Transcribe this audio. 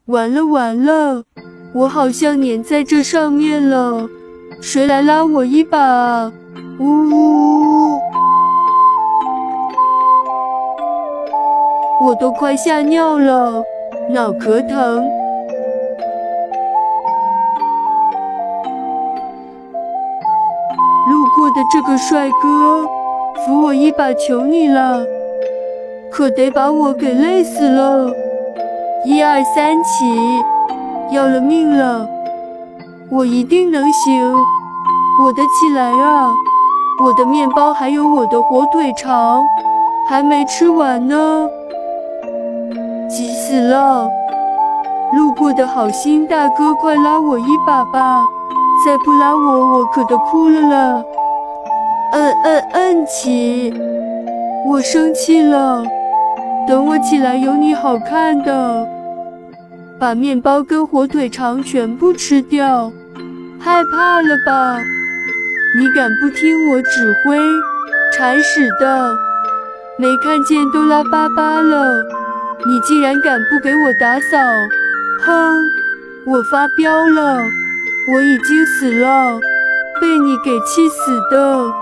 完了完了，我好像粘在这上面了，谁来拉我一把啊？呜呜呜！我都快吓尿了，脑壳疼。路过的这个帅哥，扶我一把，求你了，可得把我给累死了。1、2、3起，要了命了，我一定能行，我的起来啊！我的面包还有我的火腿肠还没吃完呢，急死了！路过的好心大哥，快拉我一把吧！再不拉我可得哭了了。起！我生气了，等我起来有你好看的。把面包跟火腿肠全部吃掉，害怕了吧？你敢不听我指挥？铲屎的！没看见都拉巴巴了，你竟然敢不给我打扫！哼，我发飙了，我已经死了，被你给气死的。